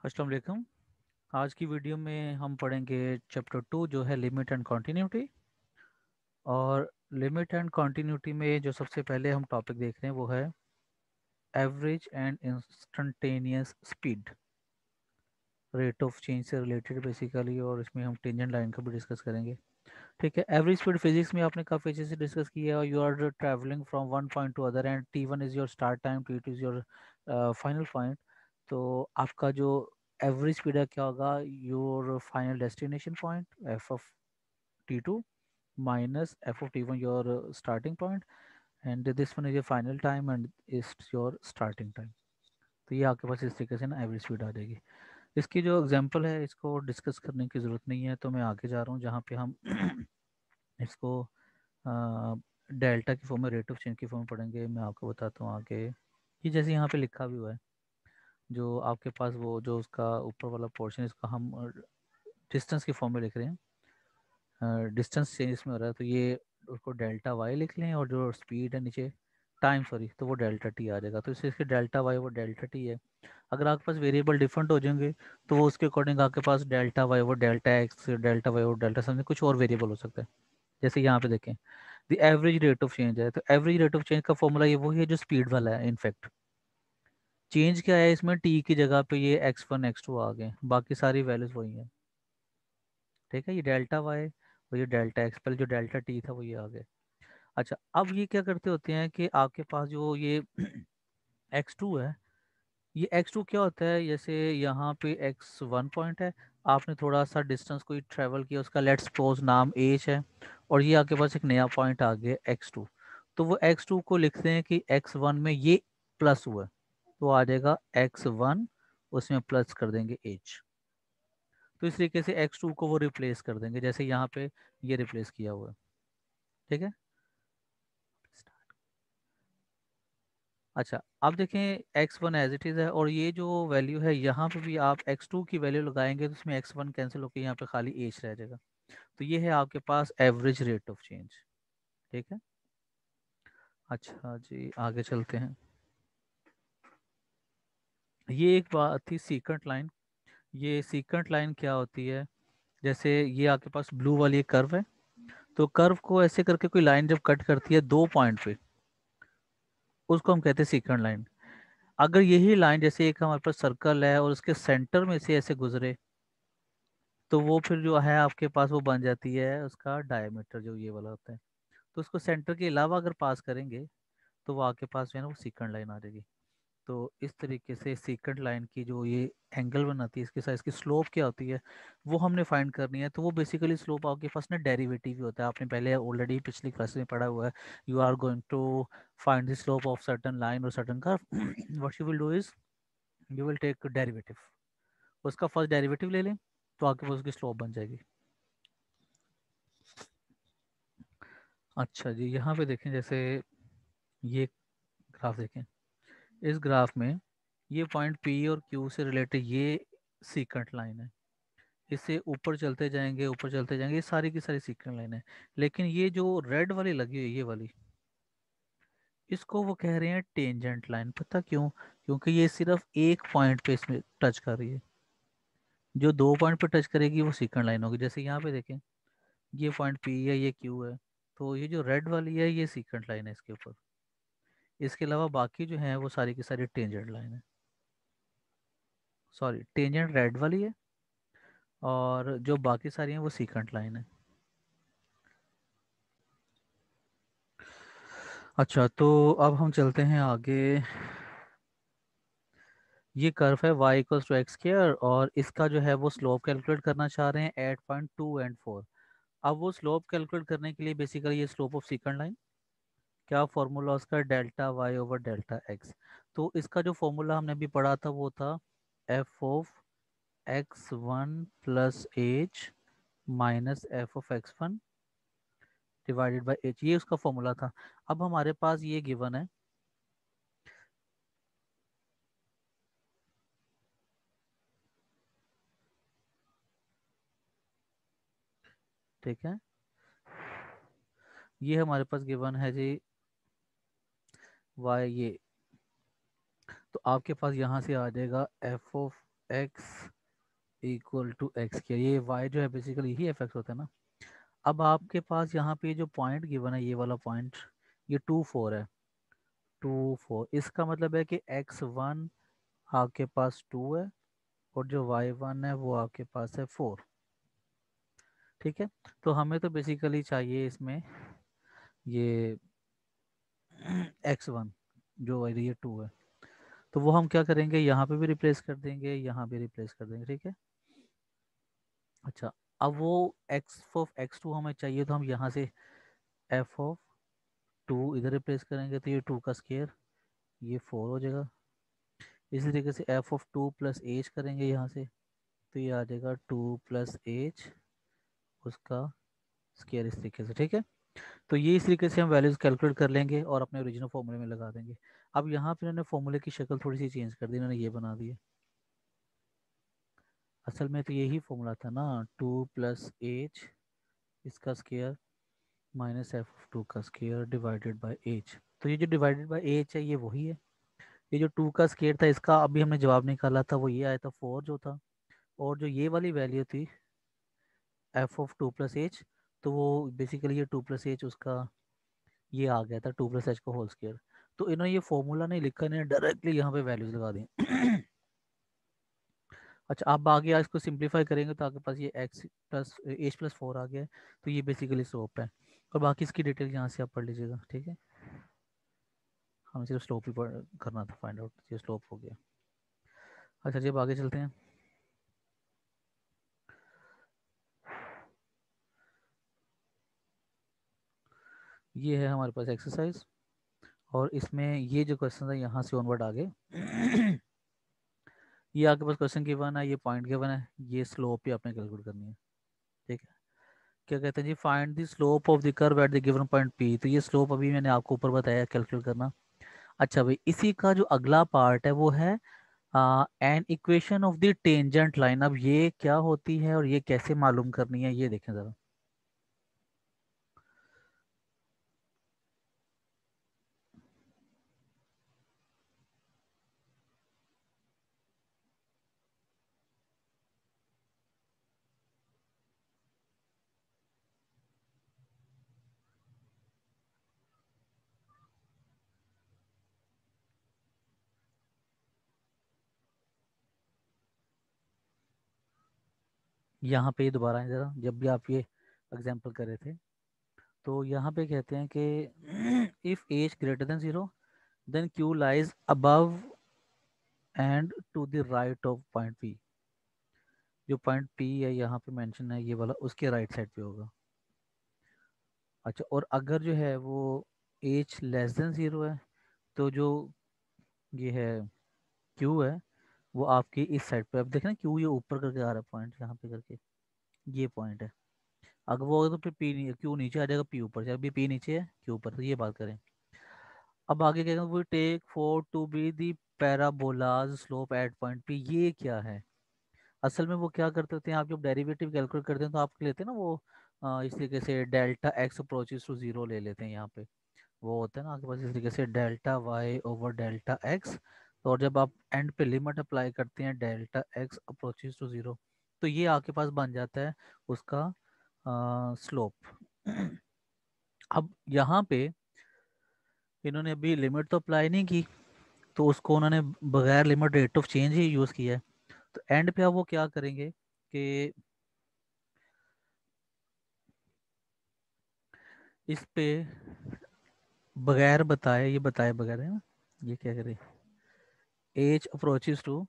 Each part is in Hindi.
अस्सलाम वालेकुम। आज की वीडियो में हम पढ़ेंगे चैप्टर 2 जो है लिमिट एंड कंटिन्यूटी। और लिमिट एंड कंटिन्यूटी में जो सबसे पहले हम टॉपिक देख रहे हैं वो है average and instantaneous speed, rate of change से रिलेटेड बेसिकली। और इसमें हम टेंजेंट लाइन का भी डिस्कस करेंगे। ठीक है, एवरेज स्पीड फिजिक्स में आपने काफ़ी अच्छे से डिस्कस किया है। You are travelling from one point to other and T1 is your start time, T2 is your final point. तो आपका जो एवरेज स्पीड है क्या होगा, your final destination point f of T2 minus f of T1 your starting point, and this one is your final time and is your starting time। तो ये आपके पास इस तरीके से ना एवरेज स्पीड आ जाएगी। इसकी जो एग्जांपल है इसको डिस्कस करने की ज़रूरत नहीं है, तो मैं आगे जा रहा हूँ जहाँ पे हम इसको डेल्टा की फॉर्म में, रेट ऑफ चेंज की फॉर्म में पढ़ेंगे। मैं आपको बताता हूँ आगे। ये जैसे यहाँ पे लिखा भी हुआ है, जो आपके पास वो जो उसका ऊपर वाला पोर्शन, इसका हम डिस्टेंस की फॉर्म में लिख रहे हैं। डिस्टेंस चेंज इसमें हो रहा है तो ये उसको डेल्टा वाई लिख लें, और जो स्पीड है नीचे टाइम सॉरी, तो वो डेल्टा टी आ जाएगा। तो इसके डेल्टा वाई वो डेल्टा टी है। अगर आपके पास वेरिएबल डिफरेंट हो जाएंगे तो वो उसके अकॉर्डिंग आपके पास डेल्टा वाई वो डेल्टा एक्स, डेल्टा वाई वो डेल्टा समथिंग कुछ और वेरिएबल हो सकता है। जैसे यहाँ पे देखें, the average rate of change है, तो एवरेज रेट ऑफ चेंज का फॉर्मूला ये वही है जो स्पीड वाला है। इनफैक्ट चेंज क्या है इसमें, टी की जगह पे ये x1 x2 आ गए, बाकी सारी वैल्यूज वही हैं। ठीक है, ये डेल्टा वाई और ये डेल्टा एक्स, पहले जो डेल्टा टी था वो ये आ गए। अच्छा, अब ये क्या करते होते हैं कि आपके पास जो ये x2 है, ये x2 क्या होता है, जैसे यहाँ पे x1 पॉइंट है, आपने थोड़ा सा डिस्टेंस कोई ट्रेवल किया, उसका लेट्स सपोज नाम एच है, और ये आपके पास एक नया पॉइंट आ गया x2। तो वो x2 को लिखते हैं कि x1 में ये प्लस हुआ है, तो आ जाएगा x1, उसमें प्लस कर देंगे h। तो इस तरीके से x2 को वो रिप्लेस कर देंगे, जैसे यहाँ पे ये रिप्लेस किया हुआ है। ठीक है। अच्छा, अब देखें x1 एज इट इज़ है, और ये जो वैल्यू है यहाँ पे भी आप x2 की वैल्यू लगाएंगे तो उसमें x1 कैंसिल होकर यहाँ पे खाली h रह जाएगा। तो ये है आपके पास एवरेज रेट ऑफ चेंज। ठीक है। अच्छा जी, आगे चलते हैं। ये एक बात थी सीक्वेंट लाइन। ये सीक्वेंट लाइन क्या होती है, जैसे ये आपके पास ब्लू वाली एक कर्व है, तो कर्व को ऐसे करके कोई लाइन जब कट करती है दो पॉइंट पे, उसको हम कहते हैं सीक्वेंट लाइन। अगर यही लाइन जैसे एक हमारे पास सर्कल है और उसके सेंटर में से ऐसे गुजरे, तो वो फिर जो है आपके पास वो बन जाती है उसका डायमीटर, जो ये वाला होता है। तो उसको सेंटर के अलावा अगर पास करेंगे तो वो आपके पास जो है ना वो सीकेंड लाइन आ जाएगी। तो इस तरीके से सीकेंड लाइन की जो ये एंगल बनाती है, इसके साथ इसकी स्लोप क्या होती है वो हमने फाइंड करनी है। तो वो बेसिकली स्लोप आपके पास ना डेरिवेटिव ही होता है, आपने पहले ऑलरेडी पिछली क्लास में पढ़ा हुआ है। You are going to find the slope of certain line और certain curve, what you will do is you will take derivative, उसका फर्स्ट डेरिवेटिव ले लें तो आपके पास उसकी स्लोप बन जाएगी। अच्छा जी, यहाँ पे देखें, जैसे ये ग्राफ देखें, इस ग्राफ में ये पॉइंट पी और क्यू से रिलेटेड ये सीक्वेंट लाइन है। इससे ऊपर चलते जाएंगे, ऊपर चलते जाएंगे, ये सारी की सारी सीक्वेंट लाइन है। लेकिन ये जो रेड वाली लगी हुई है ये वाली, इसको वो कह रहे हैं टेंजेंट लाइन। पता क्यों? क्योंकि ये सिर्फ एक पॉइंट पे इसमें टच कर रही है। जो दो पॉइंट पे टच करेगी वो सीक्वेंट लाइन होगी। जैसे यहाँ पे देखें, ये पॉइंट पी है, ये क्यू है, तो ये जो रेड वाली है ये सीक्वेंट लाइन है इसके ऊपर। इसके अलावा बाकी जो है वो सारी की सारी टेंजेंट लाइन है। सॉरी, टेंजेंट रेड वाली है और जो बाकी सारी हैं वो सीक्वेंट लाइन है। अच्छा, तो अब हम चलते हैं आगे। ये कर्व है y equals to x square, और इसका जो है वो स्लोप कैलकुलेट करना चाह रहे हैं एट पॉइंट 2 एंड 4। अब वो स्लोप कैलकुलेट करने के लिए बेसिकली ये स्लोप ऑफ सीक्वेंट लाइन, क्या फॉर्मूला उसका, delta y over delta x. तो इसका जो फॉर्मूला हमने अभी पढ़ा था वो था f of x1 plus h minus f of x1 divided by h, ये उसका फॉर्मूला था। अब हमारे पास ये गिवन है। ठीक है, ये हमारे पास गिवन है जी वाई ये। तो आपके पास यहाँ से आ जाएगा f of x equal to x किया, ये वाई जो है बेसिकली यही एफ एक्स होता है ना। अब आपके पास यहाँ पे जो पॉइंट गिवन है, ये वाला पॉइंट, ये 2 4 है, 2 4, इसका मतलब है कि x1 आपके पास 2 है और जो y1 है वो आपके पास है 4। ठीक है, तो हमें तो बेसिकली चाहिए इसमें ये x1 जो है ये 2 है, तो वो हम क्या करेंगे, यहाँ पे भी रिप्लेस कर देंगे, यहाँ भी रिप्लेस कर देंगे। ठीक है, अच्छा, अब वो एक्स ऑफ x2 हमें चाहिए, तो हम यहाँ से f(2) इधर रिप्लेस करेंगे, तो ये 2 का स्केयर, ये 4 हो जाएगा। इसी तरीके से f(2) प्लस एच करेंगे यहाँ से, तो ये आ जाएगा 2 प्लस एच उसका स्केयर, इस तरीके से। ठीक है, तो ये इस तरीके से हम वैल्यूज कैलकुलेट कर लेंगे और अपने ओरिजिनल फॉर्मूले में लगा देंगे। अब यहाँ पे इन्होंने फॉर्मूले की शक्ल थोड़ी सी चेंज कर दी, इन्होंने ये बना दी है। असल में तो यही फॉर्मूला था ना, 2 प्लस एच इसका स्केयर माइनस f(2) का स्केयर डिवाइडेड बाय एच। तो ये जो डिवाइडेड बाय एच है ये वही है। ये जो 2 का स्केयर था इसका अभी हमने जवाब निकाला था, वो ये आया था 4 जो था, और जो ये वाली वैल्यू थी f(2) प्लस एच, तो वो बेसिकली ये 2 प्लस एच उसका ये आ गया था 2 प्लस एच का होल स्केयर। तो इन्होंने ये फॉर्मूला नहीं लिखा, इन्होंने डायरेक्टली यहाँ पे वैल्यूज लगा दी। अच्छा, आप आगे इसको सिंप्लीफाई करेंगे तो आपके पास ये एक्स प्लस एच प्लस 4 आ गया है, तो ये बेसिकली स्लोप है, और बाकी इसकी डिटेल यहाँ से आप पढ़ लीजिएगा। ठीक है, हमें सिर्फ स्लोप ही करना था फाइंड आउट, ये स्लोप हो गया। अच्छा जी, अब आगे चलते हैं। ये है हमारे पास एक्सरसाइज, और इसमें ये जो क्वेश्चन है यहाँ से ऑनवर्ड आगे ये आपके पास क्वेश्चन गिवन है, ये पॉइंट गिवन है, ये स्लोप ही आपने कैलकुलेट करनी है। ठीक है, क्या कहते हैं जी, find the slope of the curve at the given point P. तो ये स्लोप अभी मैंने आपको ऊपर बताया कैलकुलेट करना। अच्छा भाई, इसी का जो अगला पार्ट है वो है an equation of the tangent line. अब ये क्या होती है और ये कैसे मालूम करनी है, ये देखें जरा। यहाँ पे दोबारा आए जरा, जब भी आप ये एग्जाम्पल कर रहे थे, तो यहाँ पे कहते हैं कि if h greater than 0 then Q lies above and to the right of point P. जो पॉइंट पी है यहाँ पे मेंशन है ये वाला, उसके राइट साइड पे होगा। अच्छा, और अगर जो है वो एज लेस देन 0 है, तो जो ये है क्यू है वो आपकी इस साइड पे, अब देखें ना क्यू ये ऊपर करके आ रहा है पॉइंट यहाँ पे करके, ये पॉइंट है। अगर वो होगा तो फिर पी क्यू नीचे आ जाएगा, पी ऊपर, अभी पी नीचे है क्यू ऊपर, तो ये बात करें। अब आगे क्या, वो take four to be the parabola's slope at point P, ये क्या है। असल में वो क्या करते होते हैं, आप जब डेरिवेटिव कैलकुलेट करते हैं तो आप लेते हैं ना वो इस तरीके से डेल्टा एक्स अप्रोचेस टू 0 ले लेते हैं यहाँ पे, वो होता है ना आपके पास इस तरीके से delta y over delta x. तो और जब आप एंड पे लिमिट अप्लाई करते हैं डेल्टा एक्स अप्रोचेस टू 0, तो ये आपके पास बन जाता है उसका स्लोप। अब यहाँ पे इन्होंने अभी लिमिट तो अप्लाई नहीं की, तो उसको उन्होंने बगैर लिमिट रेट ऑफ चेंज ही यूज़ किया है। तो एंड पे अब वो क्या करेंगे कि इस पे बगैर बताए, ये बताए बगैर है ना, ये क्या करे, h approaches to,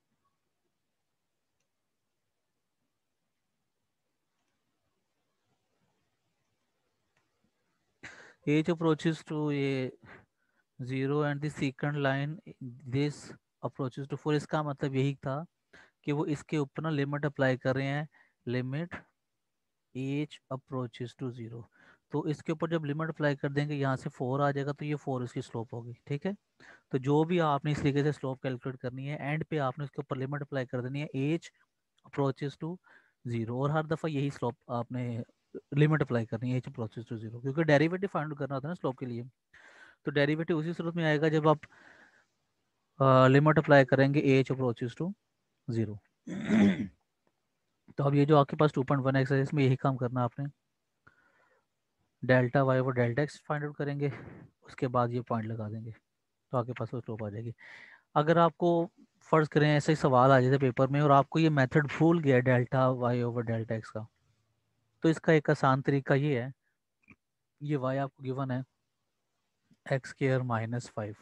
h approaches to ये 0 and the second line this approaches to 4। इसका मतलब यही था कि वो इसके ऊपर ना लिमिट अप्लाई कर रहे हैं, लिमिट एज अप्रोचेस टू 0। तो इसके ऊपर जब लिमिट अप्लाई कर देंगे यहाँ से 4 आ जाएगा, तो ये 4 इसकी स्लोप होगी। ठीक है, तो जो भी आपने इस तरीके से स्लोप कैलकुलेट करनी है, एंड पे आपने उसके ऊपर लिमिट अप्लाई कर देनी है एज अप्रोचेस टू 0, और हर दफ़ा यही स्लोप आपने लिमिट अप्लाई करनी है एज अप्रोचेस टू 0, क्योंकि डेरिवेटिव फाइंड करना होता है ना स्लोप के लिए। तो डेरिवेटिव उसी सूरत में आएगा जब आप लिमिट अप्लाई करेंगे एज अप्रोचेस टू 0। तो अब ये जो आपके पास 2.1x है, इसमें यही काम करना है आपने, डेल्टा वाई और डेल्टा एक्स फाइंड आउट करेंगे, उसके बाद ये पॉइंट लगा देंगे, तो आपके पास वो स्लोप आ जाएगी। अगर आपको फ़र्ज़ करें ऐसे ही सवाल आ जाए पेपर में और आपको ये मेथड भूल गया delta y over delta x का, तो इसका एक आसान तरीका ये है, ये वाई आपको गिवन है एक्स स्क्वायर -5,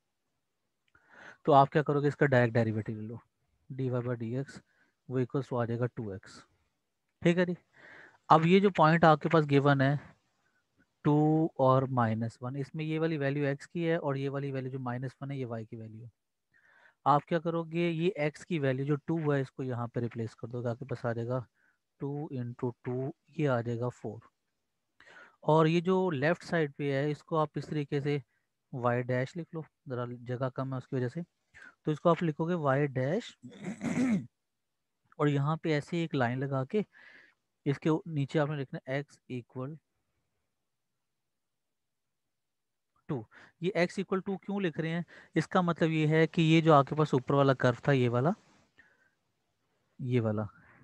तो आप क्या करोगे, इसका डायरेक्ट डेरिवेटिव ले लो, d y by d x वो इक्वल्स टू आ जाएगा 2x। ठीक है जी। अब ये जो पॉइंट आपके पास गिवन है 2 और -1, इसमें ये वाली वैल्यू x की है और ये वाली वैल्यू जो -1 है ये y की वैल्यू है। आप क्या करोगे, ये x की वैल्यू जो 2 है इसको यहाँ पे रिप्लेस कर दोगे, आपके पास आ जाएगा 2 × 2, ये आ जाएगा 4। और ये जो लेफ्ट साइड पे है इसको आप इस तरीके से y डैश लिख लो, ज़रा जगह कम है उसकी वजह से, तो इसको आप लिखोगे y डैश और यहाँ पे ऐसे एक लाइन लगा के इसके नीचे आपने लिखना x इक्वल 2। ये x इक्वल 2 क्यों लिख रहे हैं, इसका मतलब ये है कि ये जो आपके पास ऊपर वाला कर्व था, ये वाला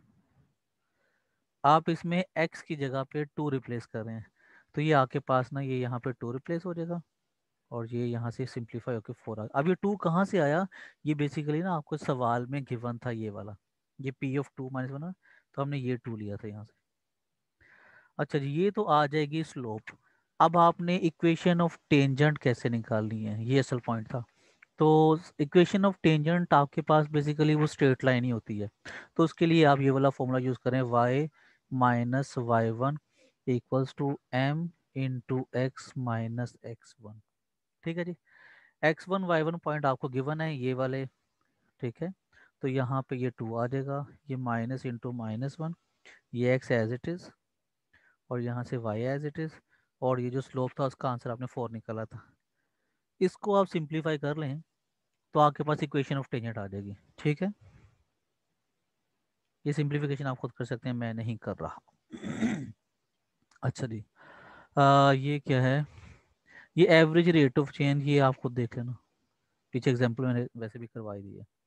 आप इसमें x की जगह पे 2 रिप्लेस कर रहे हैं, तो ये आपके पास ना ये यहाँ पे 2 रिप्लेस हो जाएगा और ये यहाँ से सिंप्लीफाई होकर 4 आ। अब ये 2 कहाँ से आया, ये बेसिकली ना आपको सवाल में गिवन था ये वाला, ये p ऑफ 2 - 1, तो हमने ये 2 लिया था यहाँ से। अच्छा जी, ये तो आ जाएगी स्लोप। अब आपने इक्वेशन ऑफ टेंजेंट कैसे निकालनी है, ये असल पॉइंट था। तो इक्वेशन ऑफ टेंजेंट आपके पास बेसिकली वो स्ट्रेट लाइन ही होती है, तो उसके लिए आप ये वाला फॉर्मूला यूज़ करें, y - y1 equals to m into x minus x1। ठीक है जी। x1 y1 पॉइंट आपको गिवन है ये वाले, ठीक है, तो यहाँ पे ये 2 आ जाएगा, ये माइनस इंटू -1, ये x एज इट इज़ और यहाँ से y एज इट इज़, और ये जो स्लोप था उसका आंसर आपने 4 निकाला था। इसको आप सिंप्लीफाई कर लें तो आपके पास इक्वेशन ऑफ टेंजेंट आ जाएगी। ठीक है, ये सिंप्लीफिकेशन आप खुद कर सकते हैं, मैं नहीं कर रहा। अच्छा जी, ये क्या है, ये एवरेज रेट ऑफ चेंज, ये आप खुद देख लेना, पीछे एग्जांपल मैंने वैसे भी करवाई दी है।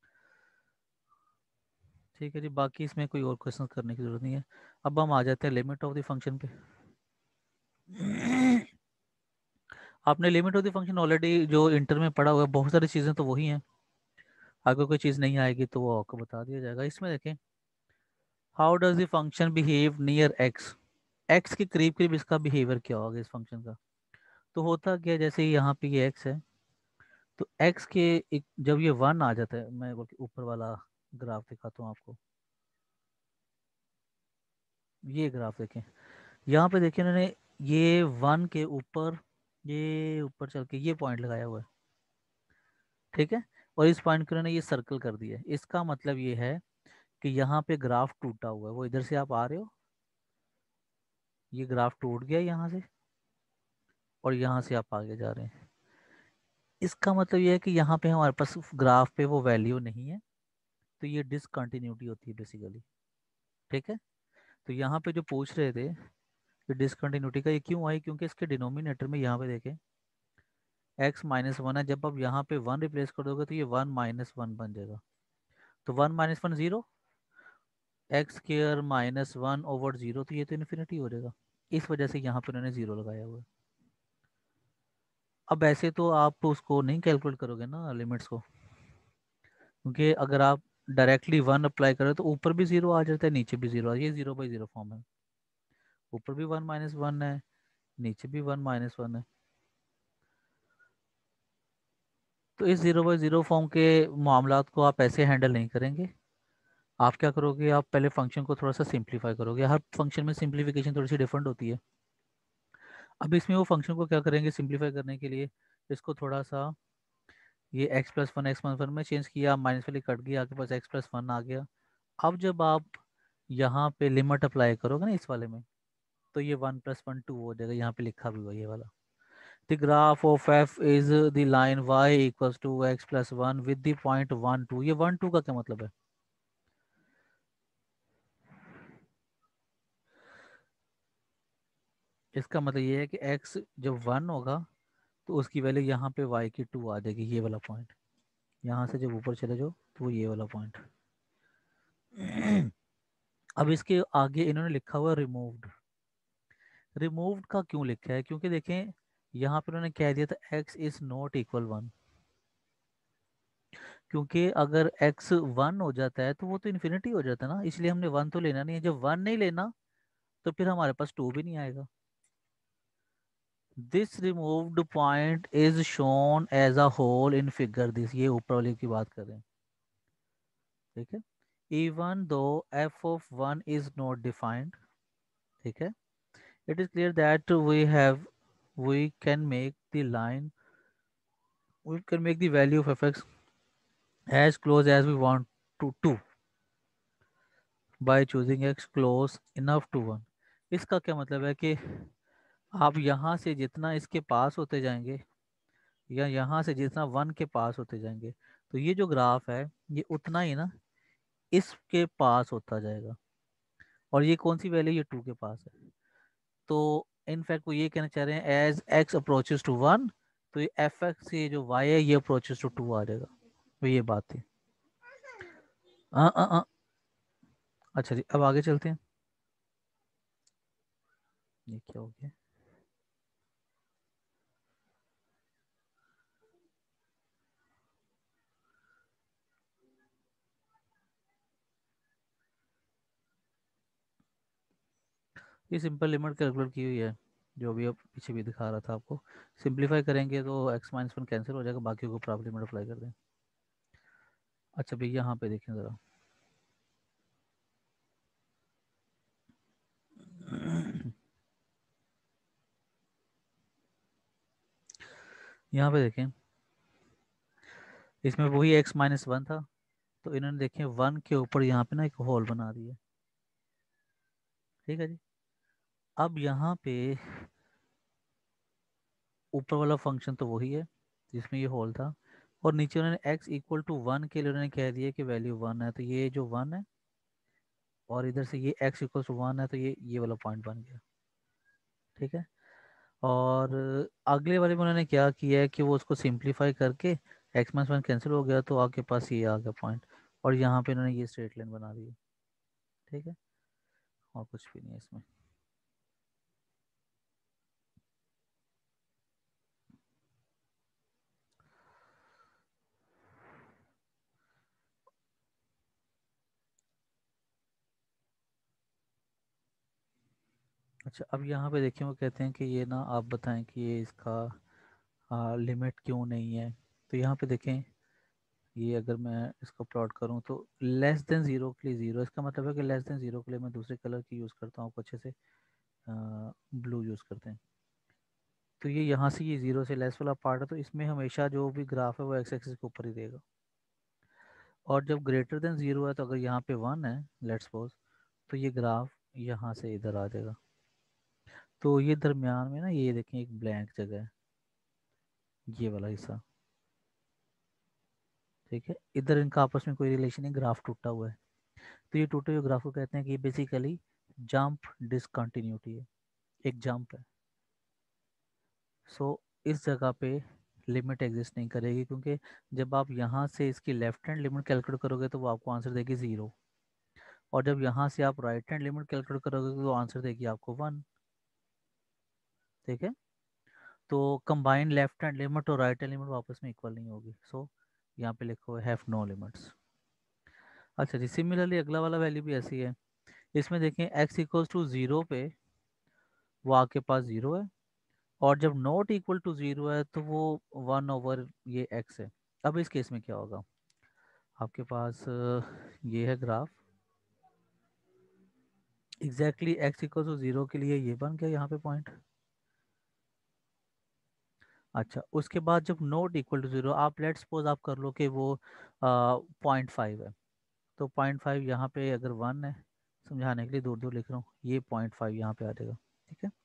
ठीक है जी, बाकी इसमें कोई और क्वेश्चन करने की जरूरत नहीं है। अब हम आ जाते हैं लिमिट ऑफ द फंक्शन पे। आपने limit of the function already जो इंटर में पढ़ा हुआ है, बहुत सारी चीज़ें तो वही हैं, अगर कोई चीज़ नहीं आएगी तो वो आपको बता दिया जाएगा। इसमें देखें, how does the function behave near x, x के करीब करीब इसका बिहेवियर क्या होगा इस फंक्शन का। तो होता क्या है, जैसे यहाँ पे ये एक्स है, तो एक्स के जब ये 1 आ जाता है, मैं बल्कि ऊपर वाला ग्राफ दिखाता हूँ आपको, ये ग्राफ देखें, यहाँ पे देखिए इन्होंने ये 1 के ऊपर, ये ऊपर चल के ये पॉइंट लगाया हुआ है, ठीक है, और इस पॉइंट को इन्होंने ये सर्कल कर दिया है। इसका मतलब ये है कि यहाँ पे ग्राफ टूटा हुआ है, वो इधर से आप आ रहे हो, ये ग्राफ टूट गया यहाँ से और यहाँ से आप आगे जा रहे हैं। इसका मतलब ये है कि यहाँ पे हमारे पास ग्राफ पे वो वैल्यू नहीं है, तो ये डिसकंटिन्यूटी होती है बेसिकली। ठीक है, तो यहाँ पे जो पूछ रहे थे कि डिसकंटिन्यूटी का ये क्यों आई, क्योंकि इसके डिनोमिनेटर में यहाँ पे देखें x - 1 है, जब आप यहाँ पे 1 रिप्लेस कर दोगे तो ये 1 - 1 बन जाएगा, तो 1 - 1 0, एक्स स्क्वायर -1/0, तो ये तो इन्फिनिटी हो जाएगा। इस वजह से यहाँ पे उन्होंने 0 लगाया हुआ है। अब ऐसे तो आप उसको नहीं कैलकुलेट करोगे ना लिमिट्स को, क्योंकि अगर आप डायरेक्टली 1 अप्लाई करें तो ऊपर भी 0 आ जाता है, नीचे भी 0 ये 0/0 फॉर्म है, ऊपर भी 1 - 1 है, नीचे भी 1 - 1 है। तो इस 0/0 फॉर्म के मामलात को आप ऐसे हैंडल नहीं करेंगे। आप क्या करोगे, आप पहले फंक्शन को थोड़ा सा सिंप्लीफाई करोगे, हर फंक्शन में सिंप्लीफिकेशन थोड़ी सी डिफरेंट होती है। अब इसमें वो फंक्शन को क्या करेंगे सिंप्लीफाई करने के लिए, इसको थोड़ा सा ये x+1 x+1 में चेंज किया, माइनस वाली कट गई, आपके पास x+1 आ गया। अब जब आप यहाँ पे लिमिट अप्लाई करोगे ना इस वाले में, तो ये 1 + 1 2 हो जाएगा, यहाँ पे लिखा भी हुआ है ये वाला, the graph of f is the line y equals to x+1 with the point 1 2। ये 1 2 का क्या मतलब है, इसका मतलब ये है कि x जब 1 होगा तो उसकी वैल्यू यहाँ पे y की 2 आ जाएगी, ये वाला पॉइंट, यहाँ से जब ऊपर चले जाओ तो ये वाला पॉइंट। अब इसके आगे इन्होंने लिखा हुआ रिमूव्ड। रिमूव्ड का क्यों लिखा है? क्योंकि देखें यहाँ पर उन्होंने कह दिया था x इज नॉट इक्वल 1। क्योंकि अगर x 1 हो जाता है तो वो तो इन्फिनिटी हो जाता है ना, इसलिए हमने 1 तो लेना नहीं है। जब 1 नहीं लेना तो फिर हमारे पास 2 भी नहीं आएगा। This removed point is shown as a hole in figure this, ये ऊपर वाले की बात कर रहे हैं, ठीक है। Even though f of 1 is not defined, ठीक है, it is clear that we can make the line, we can make the value of fx as close as we want to by choosing x close enough to 1। इसका क्या मतलब है कि आप यहाँ से जितना इसके पास होते जाएंगे या यहाँ से जितना 1 के पास होते जाएंगे, तो ये जो ग्राफ है ये उतना ही ना इसके पास होता जाएगा। और ये कौन सी वैल्यू? ये 2 के पास है। तो इनफैक्ट वो ये कहना चाह रहे हैं एज एक्स अप्रोचेस टू 1, तो ये एफ एक्स से जो वाई है ये अप्रोचेस टू 2 आ जाएगा। तो ये बात थी। आ, आ, आ, अच्छा जी, अब आगे चलते हैं। ये क्या हो गया? ये सिंपल लिमिट कैलकुलेट की हुई है, जो भी अब पीछे भी दिखा रहा था आपको। सिंप्लीफाई करेंगे तो x-1 कैंसिल हो जाएगा, बाकी को प्रॉपर लिमिट अप्लाई कर दें। अच्छा भाई यहाँ पे देखें ज़रा। यहाँ पे देखें, इसमें वही x-1 था, तो इन्होंने देखें 1 के ऊपर यहाँ पे ना एक होल बना दिया, ठीक है जी। अब यहाँ पे ऊपर वाला फंक्शन तो वही है जिसमें ये होल था, और नीचे उन्होंने x इक्वल टू 1 के लिए उन्होंने कह दिया कि वैल्यू 1 है, तो ये जो 1 है, और इधर से ये x इक्वल टू 1 है, तो ये वाला पॉइंट बन गया, ठीक है। और अगले वाले में उन्होंने क्या किया है कि वो उसको सिंप्लीफाई करके x-1 कैंसिल हो गया, तो आपके पास ये आ गया पॉइंट, और यहाँ पे उन्होंने ये स्ट्रेट लाइन बना दी, ठीक है। और कुछ भी नहीं है इसमें। अच्छा, अब यहाँ पे देखिए वो कहते हैं कि ये ना आप बताएं कि ये इसका लिमिट क्यों नहीं है। तो यहाँ पे देखें, ये अगर मैं इसको प्लॉट करूँ तो लेस देन ज़ीरो के लिए ज़ीरो, इसका मतलब है कि लेस देन ज़ीरो के लिए मैं दूसरे कलर की यूज़ करता हूँ, आपको अच्छे से ब्लू यूज़ करते हैं। तो ये यहाँ से ये ज़ीरो से लेस वाला पार्ट है, तो इसमें हमेशा जो भी ग्राफ है वो एक्स एक्सिस के ऊपर ही रहेगा। और जब ग्रेटर देन ज़ीरो है, तो अगर यहाँ पे 1 है लेट्स सपोज, तो ये ग्राफ यहाँ से इधर आ जाएगा। तो ये दरमियान में ना ये देखें एक ब्लैंक जगह है, ये वाला हिस्सा, ठीक है। इधर इनका आपस में कोई रिलेशन नहीं, ग्राफ टूटा हुआ है। तो ये टूटे हुए ग्राफ को कहते हैं कि ये बेसिकली जंप डिसकंटिन्यूटी है, एक जंप है। सो इस जगह पे लिमिट एग्जिस्ट नहीं करेगी, क्योंकि जब आप यहाँ से इसकी लेफ्ट हैंड लिमिट कैलकुलेट करोगे तो वो आपको आंसर देगी 0, और जब यहाँ से आप राइट हैंड लिमिट कैलकुलेट करोगे तो आंसर देगी आपको 1, ठीक है। तो कंबाइंड लेफ्ट हैंड लिमिट और राइट हैंड लिमिट वापस में इक्वल नहीं होगी, सो यहाँ पे लिखो हैव नो लिमिट्स। अच्छा जी, सिमिलरली अगला वाला वैल्यू भी ऐसी है। इसमें देखें x इक्वल्स टू 0 पे वो आपके पास 0 है, और जब नॉट इक्वल टू 0 है तो वो 1 ओवर ये x है। अब इस केस में क्या होगा? आपके पास ये है graph, exactly x equal to 0 के लिए ये बन गया यहाँ पे पॉइंट। अच्छा, उसके बाद जब नॉट इक्वल टू 0, आप लेट सपोज आप कर लो कि वो 0.5 है, तो 0.5 यहाँ पे अगर 1 है, समझाने के लिए दूर दूर लिख रहा हूँ, ये 0.5 यहाँ पे आ जाएगा, ठीक है।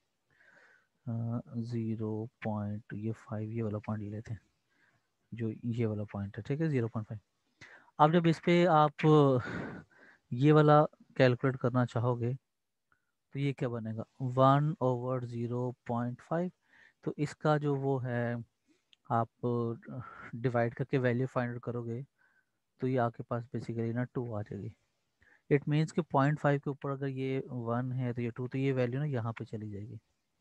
0.5 ये वाला पॉइंट ले लेते हैं, जो ये वाला पॉइंट है, ठीक है, 0.5। अब जब इस पे आप ये वाला कैलकुलेट करना चाहोगे तो ये क्या बनेगा? 1/0.5। तो इसका जो वो है, आप डिवाइड करके वैल्यू फाइंड आउट करोगे, तो ये आपके पास बेसिकली ना 2 आ जाएगी। इट मीन्स कि 0.5 के ऊपर अगर ये 1 है तो ये 2, तो ये वैल्यू ना यहाँ पे चली जाएगी।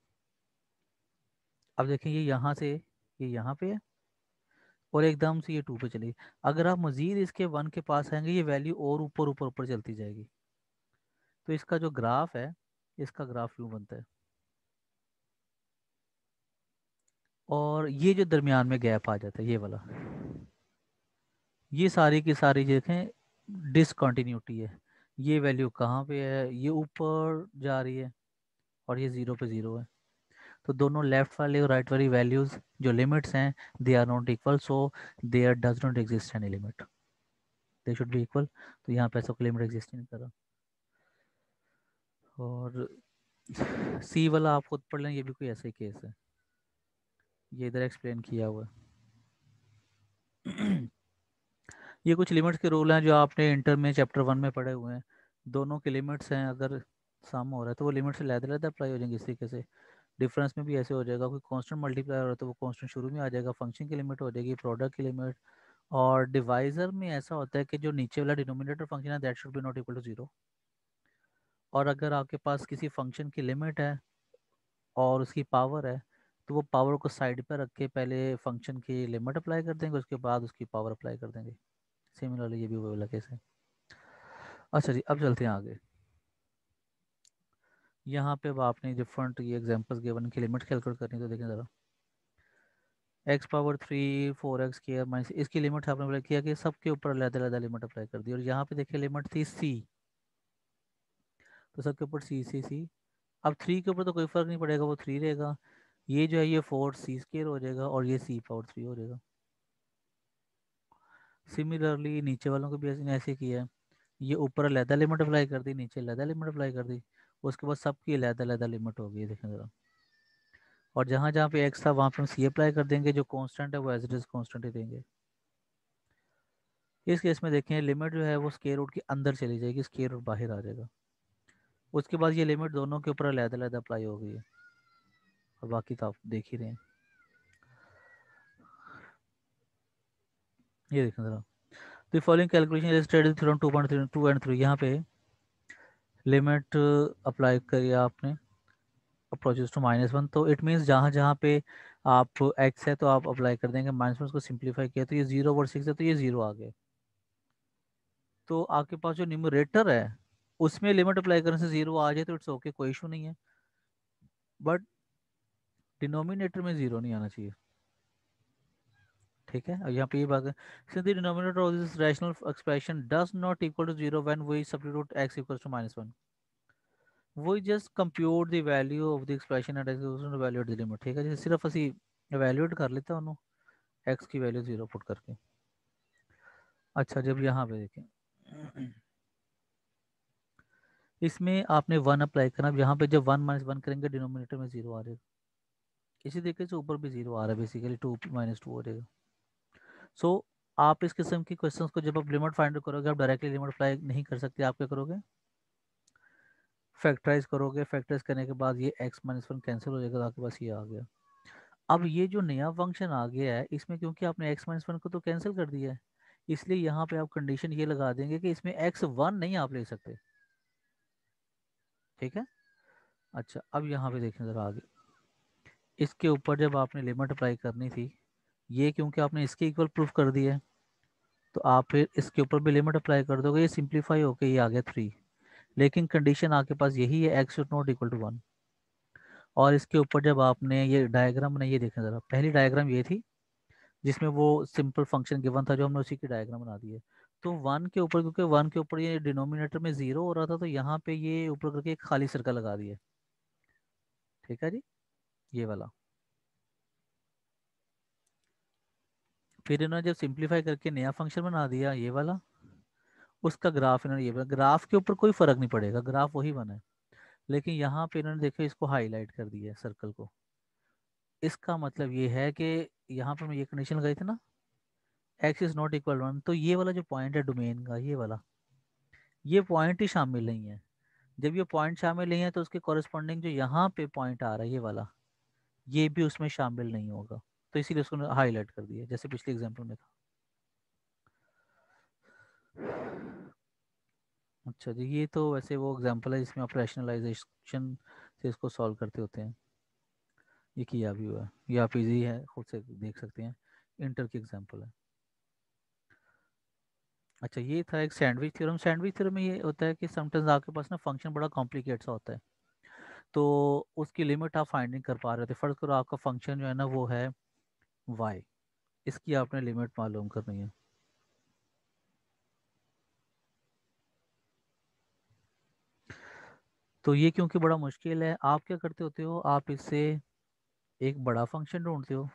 अब देखें ये यहाँ से ये यहाँ पे है और एकदम से ये 2 पे चली। अगर आप मज़ीद इसके 1 के पास आएंगे ये वैल्यू और ऊपर ऊपर ऊपर चलती जाएगी। तो इसका जो ग्राफ है, इसका ग्राफ यूँ बनता है। और ये जो दरमियान में गैप आ जाता है ये वाला, ये सारी की सारी देखें डिसकंटिन्यूटी है। ये वैल्यू कहाँ पे है, ये ऊपर जा रही है और ये 0 पे 0 है। तो दोनों लेफ्ट वाले और राइट वाली वैल्यूज जो लिमिट्स हैं they are not equal, so there does not exist any limit, they should be equal. तो यहाँ पे ऐसा कोई लिमिट एग्जिस्ट नहीं कर रहा। और सी वाला आप खुद पढ़ लें, ये भी कोई ऐसा ही केस है, ये इधर एक्सप्लेन किया हुआ है। ये कुछ लिमिट्स के रूल हैं जो आपने इंटर में चैप्टर 1 में पढ़े हुए हैं। दोनों के लिमिट्स हैं, अगर सम हो रहा है तो वो लिमिट्स अलग-अलग अप्लाई हो जाएंगे इस तरीके से। डिफरेंस में भी ऐसे हो जाएगा, कोई कांस्टेंट मल्टीप्लाई हो रहा है तो वो कांस्टेंट शुरू में आ जाएगा, फंक्शन की लिमिट हो जाएगी, प्रोडक्ट की लिमिट। और डिवाइजर में ऐसा होता है कि जो नीचे वाला डिनोमिनेटर फंक्शन है that should be not equal to 0। और अगर आपके पास किसी फंक्शन की लिमिट है और उसकी पावर है तो वो पावर को साइड पर रख के पहले फंक्शन की लिमिट अप्लाई कर देंगे, उसके बाद उसकी पावर अप्लाई कर देंगे। सिमिलरली ये भी वो वाला केस है। अच्छा जी, अब चलते हैं आगे। यहाँ पे अब आपने डिफरेंट ये एग्जांपल्स गिवन की लिमिट कैलकुलेट करनी है, तो देखें ज़रा। X power 3 4x square minus, इसकी लिमिट आपने अप्लाई किया कि सबके ऊपर अलग अलग लिमिट अप्लाई कर दी। और यहाँ पे देखिए लिमिट थी सी, तो सबके ऊपर सी सी सी। अब 3 के ऊपर तो कोई फ़र्क नहीं पड़ेगा, वो 3 रहेगा। ये जो है ये 4 सी स्क्वायर हो जाएगा और ये सी पावर 3 हो जाएगा। सिमिलरली नीचे वालों को भी ऐसे किया है। ये ऊपर अलग लिमिट अप्लाई कर दी, नीचे अलग लिमिट अप्लाई कर दी, उसके बाद सबकी अलग लिमिट हो गई, देखें ज़रा। और जहाँ जहाँ पे एक्स था वहाँ पे हम सी अप्लाई कर देंगे, जो कांस्टेंट है वो एज इट इज कांस्टेंट ही देंगे। इस केस में देखें लिमिट जो है वो स्क्वायर रूट के अंदर चली जाएगी, स्क्वायर रूट बाहर आ जाएगा। उसके बाद ये लिमिट दोनों के ऊपर अलग अप्लाई हो गई है, और बाकी तो आप देख ही रहे हैं। ये देखें ज़रा, तो following calculation illustrated theorem 2.2 and 3, यहाँ पे लिमिट अप्लाई करिए आपने अप्रोचेस टू -1, तो इट मीन्स जहाँ जहाँ पे आप एक्स है तो आप अप्लाई कर देंगे -1, उसको सिंप्लीफाई किया तो ये 0/6 है तो ये 0 आ गए। तो आपके पास जो न्यूमरेटर है उसमें लिमिट अप्लाई करने से 0 आ जाए तो इट्स ओके, कोई इशू नहीं है। बट डिनोमिनेटर में 0 नहीं आना चाहिए, ठीक है। और यहाँ पे ये बात है, since the denominator of this rational expression does not equal to 0 when we substitute x equals to -1, we just compute the value of the expression and x equals to value at the limit, ठीक है। जैसे सिर्फ ਅਸੀਂ evaluate कर लेते हैं ਉਹਨੂੰ x की वैल्यू 0 पुट करके। अच्छा, जब यहाँ पे देखें इसमें आपने 1 अप्लाई करना। अब यहाँ पे जब 1 - 1 करेंगे डिनोमिनेटर में 0 आ जाएगा, इसी तरीके से ऊपर भी 0 आ रहा है, बेसिकली 2 - 2 हो जाएगा। सो आप इस किस्म की क्वेश्चंस को जब आप लिमिट फाइंड करोगे, आप डायरेक्टली लिमिट अप्लाई नहीं कर सकते, आप क्या करोगे, फैक्टराइज करोगे। फैक्टराइज करने के बाद ये x - 1 कैंसिल हो जाएगा, तो आपके पास ये आ गया। अब ये जो नया फंक्शन आ गया है इसमें क्योंकि आपने x - 1 को तो कैंसिल कर दिया है, इसलिए यहाँ पे आप कंडीशन ये लगा देंगे कि इसमें x1 नहीं आप ले सकते, ठीक है। अच्छा, अब यहाँ पे देखें ज़रा आगे, इसके ऊपर जब आपने लिमिट अप्लाई करनी थी, ये क्योंकि आपने इसके इक्वल प्रूफ कर दिया है तो आप फिर इसके ऊपर भी लिमिट अप्लाई कर दोगे, ये सिंप्लीफाई होके ये आ गया 3। लेकिन कंडीशन आपके पास यही है, x should not equal to 1। और इसके ऊपर जब आपने ये डायग्राम बनाई, ये देखें ज़रा, पहली डायग्राम ये थी जिसमें वो सिंपल फंक्शन गिवन था, जो हमने उसी की डायग्राम बना दी है। तो 1 के ऊपर, क्योंकि 1 के ऊपर ये डिनोमिनेटर में 0 हो रहा था तो यहाँ पे ये ऊपर करके एक खाली सर्कल लगा दिया, ठीक है जी, ये वाला। फिर इन्होंने जब सिंप्लीफाई करके नया फंक्शन बना दिया ये वाला, उसका ग्राफ इन्होंने ये बना। ग्राफ के ऊपर कोई फर्क नहीं पड़ेगा, ग्राफ वही बना है, लेकिन यहाँ पे इन्होंने देखो इसको हाईलाइट कर दिया है सर्कल को। इसका मतलब ये है कि यहाँ पर मैं ये कंडीशन लगाई थी ना, एक्स इज नॉट इक्वल 1, तो ये वाला जो पॉइंट है डोमेन का, ये वाला, ये पॉइंट ही शामिल नहीं है। जब ये पॉइंट शामिल नहीं है तो उसके कॉरेस्पॉन्डिंग जो यहाँ पे पॉइंट आ रहा है ये वाला, ये भी उसमें शामिल नहीं होगा, तो इसीलिए उसको हाईलाइट कर दिया जैसे पिछले एग्जाम्पल में था। अच्छा जी, ये तो वैसे वो एग्जांपल है जिसमें आप रैशनलाइजेशन से इसको सॉल्व करते होते हैं। ये किया भी हुआ है, ये आप इजी है, खुद से देख सकते हैं, इंटर की एग्जांपल है। अच्छा, ये था एक सैंडविच थ्योरम। सैंडविच थ्योरम में ये होता है कि समटाइम्स आपके पास ना फंक्शन बड़ा कॉम्प्लिकेट सा होता है, तो उसकी लिमिट आप फाइंडिंग कर पा रहे थे। फर्ज करो आपका फंक्शन जो है ना वो है y, इसकी आपने लिमिट मालूम करनी है। तो ये क्योंकि बड़ा मुश्किल है, आप क्या करते होते हो, आप इससे एक बड़ा फंक्शन ढूंढते हो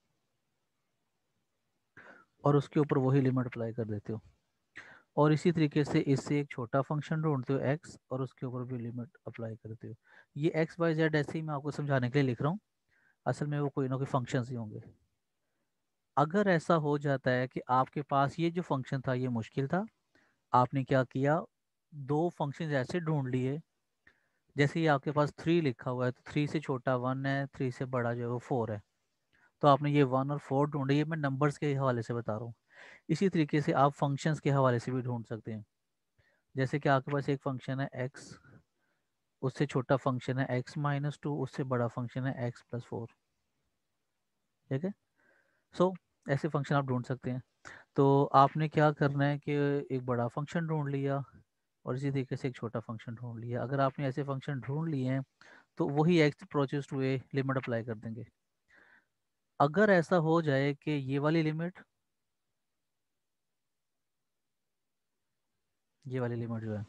और उसके ऊपर वही लिमिट अप्लाई कर देते हो, और इसी तरीके से इससे एक छोटा फंक्शन ढूंढते हो x और उसके ऊपर भी लिमिट अप्लाई करते हो। ये एक्स वाई जेड ऐसे ही मैं आपको समझाने के लिए लिख रहा हूँ, असल में वो कोई ना कोई फंक्शंस ही होंगे। अगर ऐसा हो जाता है कि आपके पास ये जो फंक्शन था ये मुश्किल था, आपने क्या किया, दो फंक्शन ऐसे ढूंढ लिए, जैसे ये आपके पास 3 लिखा हुआ है तो 3 से छोटा 1 है, 3 से बड़ा जो है वो 4 है, तो आपने ये 1 और 4 ढूंढे। ये मैं नंबर्स के हवाले से बता रहा हूँ। इसी तरीके से आप फंक्शंस के हवाले से भी ढूंढ सकते हैं। जैसे कि आपके पास एक फंक्शन है x, उससे छोटा फंक्शन है x-2, उससे बड़ा फंक्शन है x+4। ठीक है। सो ऐसे फंक्शन आप ढूंढ सकते हैं। तो आपने क्या करना है कि एक बड़ा फंक्शन ढूंढ लिया और इसी तरीके से एक छोटा फंक्शन ढूंढ लिया। अगर आपने ऐसे फंक्शन ढूंढ लिए हैं तो वही x approaches to a limit apply कर देंगे। अगर ऐसा हो जाए कि ये वाली लिमिट जो है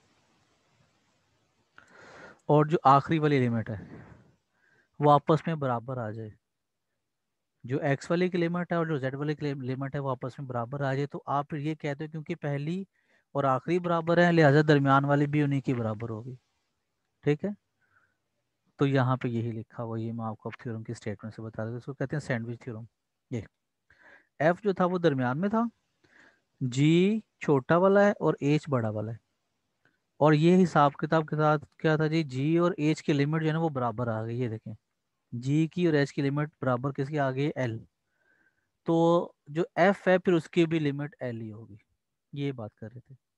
और जो आखिरी वाली लिमिट है वो आपस में बराबर आ जाए, जो एक्स वाले की लिमिट है और जो जेड वाले की लिमिट है वो आपस में बराबर आ जाए, तो आप फिर ये कहते हो क्योंकि पहली और आखिरी बराबर है लिहाजा दरमियान वाली भी उन्हीं की बराबर होगी। ठीक है। तो यहाँ पे यही लिखा हुआ, ये मैं आपको अब थ्योरम की स्टेटमेंट से बता रहा था, इसको कहते हैं सैंडविच थ्योरम। ये एफ जो था वो दरमियान में था, जी छोटा वाला है और एच बड़ा वाला है, और ये हिसाब किताब के साथ क्या था जी, जी और एच की लिमिट जो है ना वो बराबर आ गई। ये देखें, जी की और एच की लिमिट बराबर किसकी आ गई, एल। तो जो एफ है फिर उसकी भी लिमिट एल ही होगी, ये बात कर रहे थे।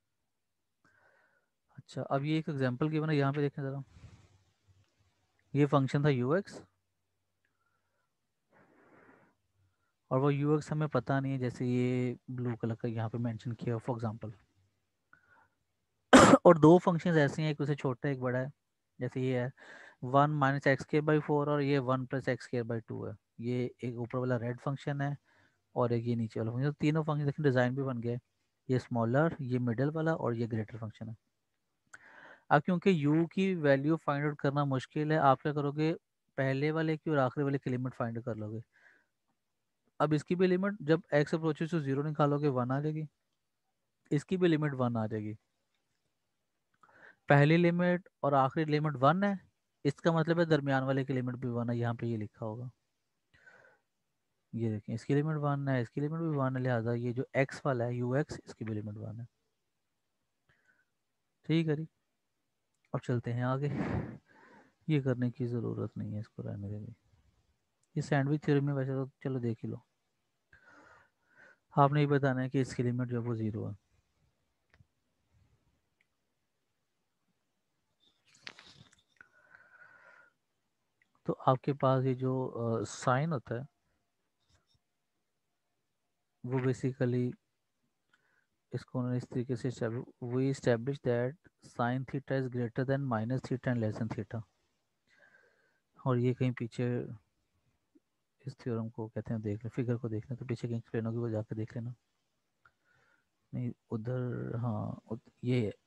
अच्छा, अब ये एक एग्जांपल गिवन है, यहाँ पे देखें ज़रा। ये फंक्शन था यू एक्स, और वो यू एक्स हमें पता नहीं है, जैसे ये ब्लू कलर का यहाँ पे मेंशन किया फॉर एग्जांपल। और दो फंक्शंस ऐसे हैं, एक उससे छोटा एक बड़ा है, जैसे ये है 1 - x²/4 और ये 1 + x²/2 है। ये एक ऊपर वाला रेड फंक्शन है और एक ये नीचे वाला फंक्शन। तो तीनों फंक्शन देखें डिज़ाइन भी बन गए, ये स्मॉलर, ये मिडल वाला और ये ग्रेटर फंक्शन है। अब क्योंकि u की वैल्यू फाइंड आउट करना मुश्किल है, आप क्या करोगे, पहले वाले की और आखिरी वाले की लिमिट फाइंड कर लोगे। अब इसकी भी लिमिट जब x अप्रोचेस टू 0 निकालोगे 1 आ जाएगी, इसकी भी लिमिट 1 आ जाएगी। पहली लिमिट और आखिरी लिमिट 1 है, इसका मतलब है दरमियान वाले की लिमिट भी 1 है, यहाँ पे ये लिखा होगा। ये देखें, इसकी लिमिट 1 है, इसकी लिमिट भी 1 है, लिहाजा ये जो x वाला है यू एक्स, इसकी भी लिमिट 1 है। ठीक है जी। अब चलते हैं आगे, ये करने की ज़रूरत नहीं है, इसको रहने देंगे। ये सैंडविच थ्योरी में वैसे तो चलो देख ही लो, आपने ये बताना है कि इसकी लिमिट जो है वो 0 है। तो आपके पास ये जो साइन होता है वो बेसिकली, इसको उन्होंने इस तरीके से we establish that sine theta is greater than minus theta and less than theta. और ये कहीं पीछे इस थ्योरम को कहते हैं, देख ले फिगर को देख लें तो पीछे कहीं एक्सप्लेन होगी, वो जाके देख लेना। नहीं उधर, हाँ ये है।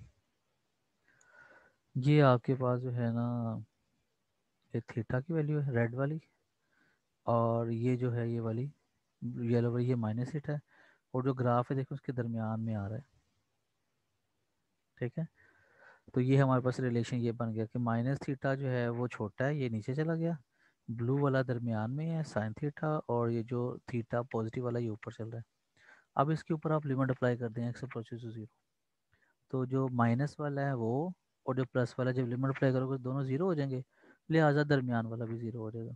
ये आपके पास जो है ना, ये थीटा की वैल्यू है रेड वाली, और ये जो है ये वाली येलो वाली ये माइनस थीटा है, और जो ग्राफ है देखो उसके दरमियान में आ रहा है। ठीक है। तो ये हमारे पास रिलेशन ये बन गया कि माइनस थीटा जो है वो छोटा है, ये नीचे चला गया, ब्लू वाला दरमियान में है साइन थीटा, और ये जो थीटा पॉजिटिव वाला ये ऊपर चल रहा है। अब इसके ऊपर आप लिमिट अप्लाई कर दें एक्स अप्रोचेस टू 0, तो जो माइनस वाला है वो और जो प्लस वाला जब लिमिट अप्लाई करोगे दोनों 0 हो जाएंगे, लिहाजा दरमियान वाला भी 0 हो जाएगा।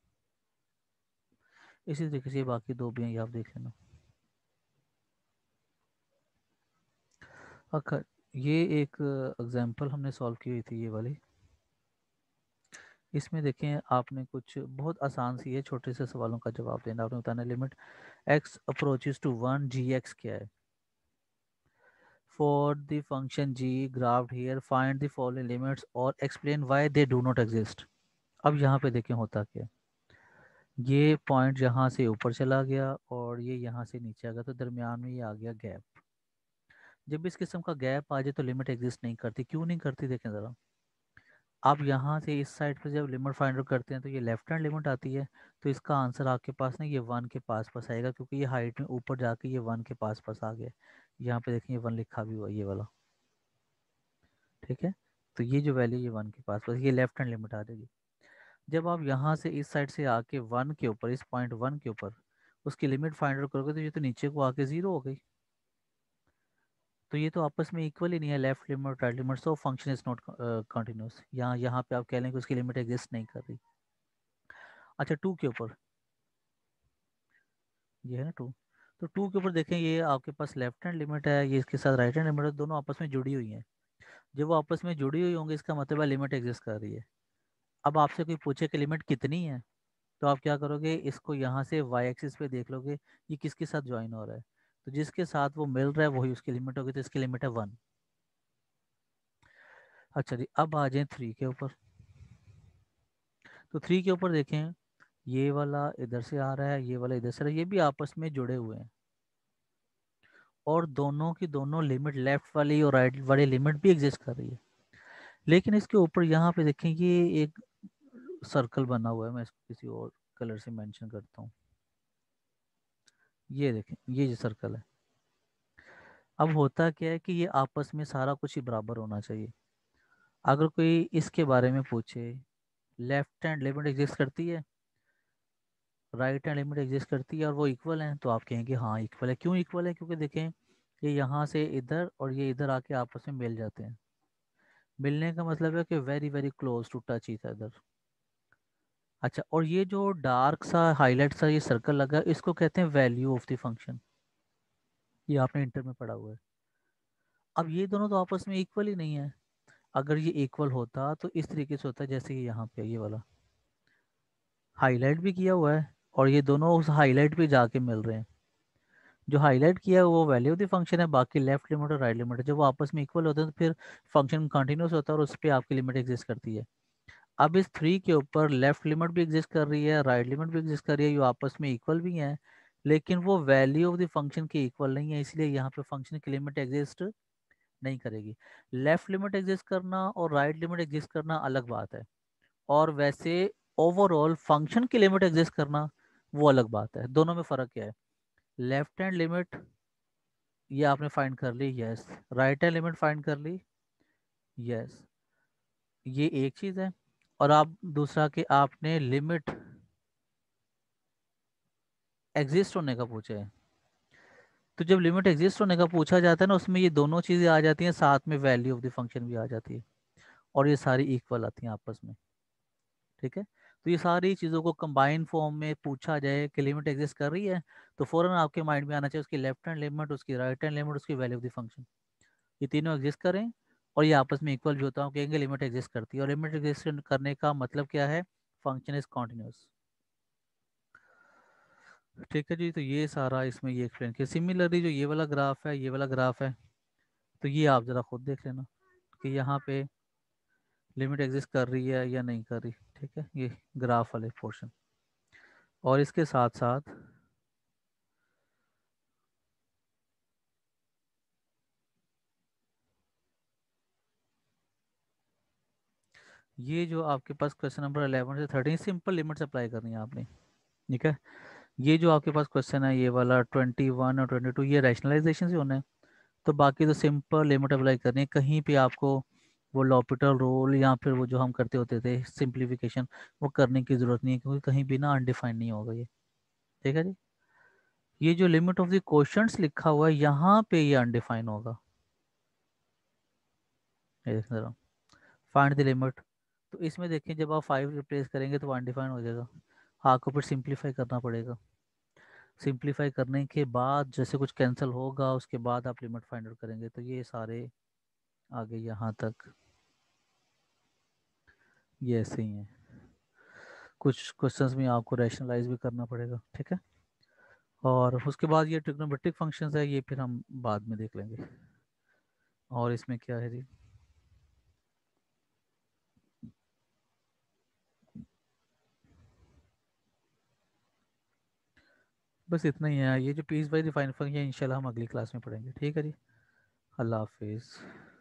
इसी तरीके से ये बाकी दो भी हैं, ये आप देख लेना। अगर ये एक एग्जांपल हमने सॉल्व की हुई थी, ये वाली। इसमें देखें, आपने कुछ बहुत आसान सी है, छोटे से सवालों का जवाब देना। आपने बताना limit x approaches to 1 gx क्या है। For the function g graphed here find the following limits और explain why they do not exist. अब यहाँ पे देखें होता क्या है। ये पॉइंट यहाँ से ऊपर चला गया और ये यहाँ से नीचे आ गया, तो दरमियान में ये आ गया गैप। जब इस किस्म का गैप आ जाए तो लिमिट एग्जिस्ट नहीं करती। क्यों नहीं करती, देखें ज़रा। आप यहाँ से इस साइड पे जब लिमिट फाइंड आउट करते हैं तो ये लेफ्ट हैंड लिमिट आती है। तो इसका आंसर आपके पास ना ये 1 के पास पास आएगा, क्योंकि ये हाइट में ऊपर जाके ये 1 के पास पास आ गया। यहाँ पे देखिए 1 लिखा भी हुआ है, ये वाला। ठीक है, तो ये जो वैल्यू ये 1 के पास पास, ये लेफ्ट हैंड लिमिट आ जाएगी। जब आप यहाँ से इस साइड से आके 1 के ऊपर, इस पॉइंट 1 के ऊपर उसकी लिमिट फाइंड आउट करोगे तो ये तो नीचे को आके 0 हो गई। तो ये तो आपस में इक्वल ही नहीं है, left limit right limit, so function is not continuous. यहाँ यहाँ पे आप कह लें कि उसकी लिमिट एग्जिस्ट नहीं कर रही। अच्छा, 2 के ऊपर, ये है ना 2। तो 2 के ऊपर देखें, ये आपके पास लेफ्ट हैंड लिमिट है, ये इसके साथ राइट हैंड लिमिट है, दोनों आपस में जुड़ी हुई हैं। जब वो आपस में जुड़ी हुई होंगी इसका मतलब है लिमिट एग्जिस्ट कर रही है। अब आपसे कोई पूछे कि लिमिट कितनी है, तो आप क्या करोगे, इसको यहाँ से वाई एक्सिस पे देख लोगे, ये किसके साथ ज्वाइन हो रहा है। तो जिसके साथ वो मिल रहा है वही उसकी लिमिट होगी, तो इसकी लिमिट है 1। अच्छा जी, अब आ जाए 3 के ऊपर। तो 3 के ऊपर देखें, ये वाला इधर से आ रहा है, ये वाला इधर से आ रहा है, ये भी आपस में जुड़े हुए हैं। और दोनों की दोनों लिमिट, लेफ्ट वाली और राइट वाली लिमिट भी एग्जिस्ट कर रही है। लेकिन इसके ऊपर यहाँ पे देखें, ये एक सर्कल बना हुआ है, मैं इसको किसी और कलर से मेंशन करता हूँ। ये देखें, ये जो सर्कल है, अब होता क्या है कि ये आपस में सारा कुछ ही बराबर होना चाहिए। अगर कोई इसके बारे में पूछे, लेफ्ट हैंड लिमिट एग्जिस्ट करती है, राइट हैंड लिमिट एग्जिस्ट करती है और वो इक्वल है, तो आप कहेंगे हाँ इक्वल है। क्यों इक्वल है, क्योंकि देखें ये यहाँ से इधर और ये इधर आके आपस में मिल जाते हैं। मिलने का मतलब है कि very very close to touch each other. अच्छा, और ये जो डार्क सा हाईलाइट सा ये सर्कल लगा, इसको कहते हैं वैल्यू ऑफ द फंक्शन। ये आपने इंटर में पढ़ा हुआ है। अब ये दोनों तो आपस में इक्वल ही नहीं है। अगर ये इक्वल होता तो इस तरीके से होता, जैसे कि यहाँ पे ये वाला हाईलाइट भी किया हुआ है और ये दोनों उस हाईलाइट पे जाके मिल रहे हैं। जो हाईलाइट किया है वो वैल्यू ऑफ द फंक्शन है, बाकी लेफ्ट लिमिट और राइट लिमिट है। जब वो आपस में इक्वल होते हैं तो फिर फंक्शन कंटिन्यूस होता है और उस पर आपकी लिमिट एग्जिस्ट करती है। अब इस 3 के ऊपर लेफ्ट लिमिट भी एग्जिस्ट कर रही है, राइट लिमिट भी एग्जिस्ट कर रही है, जो आपस में इक्वल भी हैं। लेकिन वो वैल्यू ऑफ द फंक्शन के इक्वल नहीं है, इसलिए यहाँ पे फंक्शन की लिमिट एग्जिस्ट नहीं करेगी। लेफ्ट लिमिट एग्जिस्ट करना और राइट लिमिट एग्जिस्ट करना अलग बात है। और वैसे ओवरऑल फंक्शन की लिमिट एग्जिस्ट करना वो अलग बात है। दोनों में फ़र्क क्या है। लेफ्ट हैंड लिमिट ये आपने फाइंड कर ली, yes. Right hand limit find कर ली, यस। ये एक चीज़ है। और आप दूसरा कि आपने लिमिट एग्जिस्ट होने का पूछा है। तो जब लिमिट एग्जिस्ट होने का पूछा जाता है ना, उसमें ये दोनों चीज़ें आ जाती हैं, साथ में वैल्यू ऑफ द फंक्शन भी आ जाती है। और ये सारी इक्वल आती हैं आपस में। ठीक है, तो ये सारी चीज़ों को कंबाइन फॉर्म में पूछा जाए कि लिमिट एग्जिस्ट कर रही है, तो फ़ौरन आपके माइंड में आना चाहिए उसकी लेफ्ट हैंड लिमिट, उसकी राइट हैंड लिमिट, उसकी वैल्यू ऑफ द फंक्शन। ये तीनों एग्जिस्ट करें और ये आपस में इक्वल भी होता है, कहेंगे लिमिट एग्जिस्ट करती है। और लिमिट एग्जिस्ट करने का मतलब क्या है, फंक्शन इज कॉन्टिन्यूस। ठीक है जी, तो ये सारा इसमें ये एक्सप्लेन किया। सिमिलरली जो ये वाला ग्राफ है, ये वाला ग्राफ है, तो ये आप ज़रा खुद देख लेना कि यहाँ पे लिमिट एग्जिस्ट कर रही है या नहीं कर रही। ठीक है, ये ग्राफ वाले पोर्शन। और इसके साथ साथ ये जो आपके पास क्वेश्चन नंबर 11 से 13 सिंपल लिमिट्स अप्लाई करनी है आपने। ठीक है, ये जो आपके पास क्वेश्चन है ये वाला 21 और 22, ये रैशनलाइजेशन से होना है। तो बाकी तो सिंपल लिमिट अप्लाई करनी है। कहीं पे आपको वो लॉपिटल रूल या फिर वो जो हम करते होते थे सिंप्लीफिकेशन, वो करने की ज़रूरत नहीं है, क्योंकि कहीं भी ना अनडिफाइंड नहीं होगा ये। ठीक है जी, ये जो लिमिट ऑफ द क्वेश्चंस लिखा हुआ है यहाँ पे ये अनडिफाइन होगा। ये देख जरा, फाइंड द लिमिट। तो इसमें देखें, जब आप 5 रिप्लेस करेंगे तो वो अनडिफाइन हो जाएगा, आपको फिर सिंप्लीफाई करना पड़ेगा। सिंप्लीफाई करने के बाद जैसे कुछ कैंसिल होगा उसके बाद आप लिमिट फाइंड आउट करेंगे, तो ये सारे आगे यहाँ तक ये ऐसे ही हैं। कुछ क्वेश्चंस में आपको रैशनलाइज भी करना पड़ेगा, ठीक है। और उसके बाद ये ट्रिग्नोमेट्रिक फंक्शंस है, ये फिर हम बाद में देख लेंगे। और इसमें क्या है जी, बस इतना ही है। ये जो पीस बाय डिफाइन फंक्शन है इंशाल्लाह हम अगली क्लास में पढ़ेंगे, ठीक है जी। अल्लाह हाफिज़।